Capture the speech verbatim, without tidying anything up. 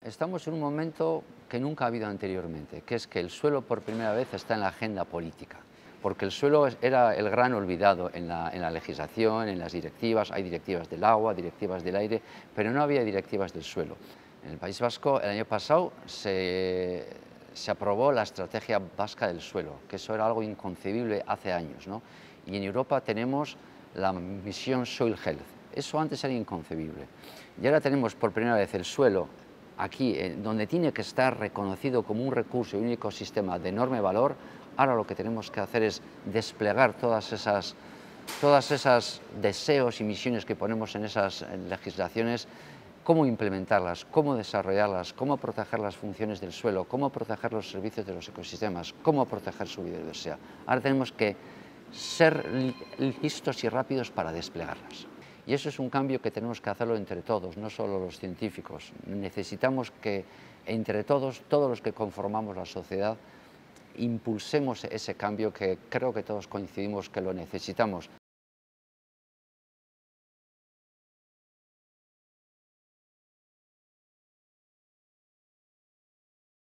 Estamos en un momento que nunca ha habido anteriormente, que es que el suelo por primera vez está en la agenda política, porque el suelo es- era el gran olvidado en la, en la legislación, en las directivas. Hay directivas del agua, directivas del aire, pero no había directivas del suelo. En el País Vasco el año pasado se, se aprobó la estrategia vasca del suelo, que eso era algo inconcebible hace años, ¿no? Y en Europa tenemos la misión Soil Health. Eso antes era inconcebible. Y ahora tenemos por primera vez el suelo aquí, eh, donde tiene que estar reconocido como un recurso y un ecosistema de enorme valor. Ahora lo que tenemos que hacer es desplegar todas esas, todas esas deseos y misiones que ponemos en esas legislaciones, cómo implementarlas, cómo desarrollarlas, cómo proteger las funciones del suelo, cómo proteger los servicios de los ecosistemas, cómo proteger su biodiversidad. Ahora tenemos que ser listos y rápidos para desplegarlas. Y eso es un cambio que tenemos que hacerlo entre todos, no solo los científicos. Necesitamos que entre todos, todos los que conformamos la sociedad, impulsemos ese cambio que creo que todos coincidimos que lo necesitamos.